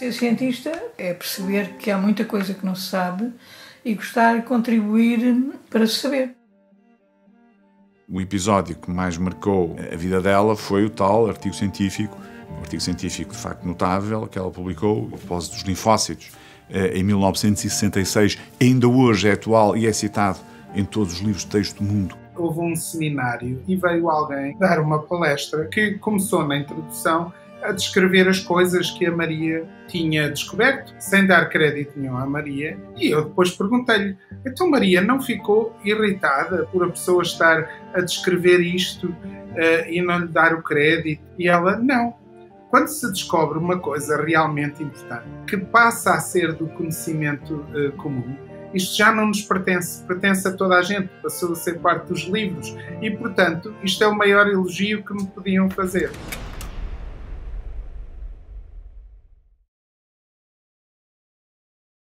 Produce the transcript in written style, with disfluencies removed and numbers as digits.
Ser cientista é perceber que há muita coisa que não se sabe e gostar de contribuir para se saber. O episódio que mais marcou a vida dela foi o tal artigo científico, um artigo científico de facto notável, que ela publicou, o propósito dos linfócitos, em 1966, ainda hoje é atual e é citado em todos os livros de texto do mundo. Houve um seminário e veio alguém dar uma palestra que começou na introdução a descrever as coisas que a Maria tinha descoberto, sem dar crédito nenhum à Maria. E eu depois perguntei-lhe, então Maria não ficou irritada por a pessoa estar a descrever isto e não lhe dar o crédito? E ela, não. Quando se descobre uma coisa realmente importante, que passa a ser do conhecimento comum, isto já não nos pertence, pertence a toda a gente, passou a ser parte dos livros. E, portanto, isto é o maior elogio que me podiam fazer.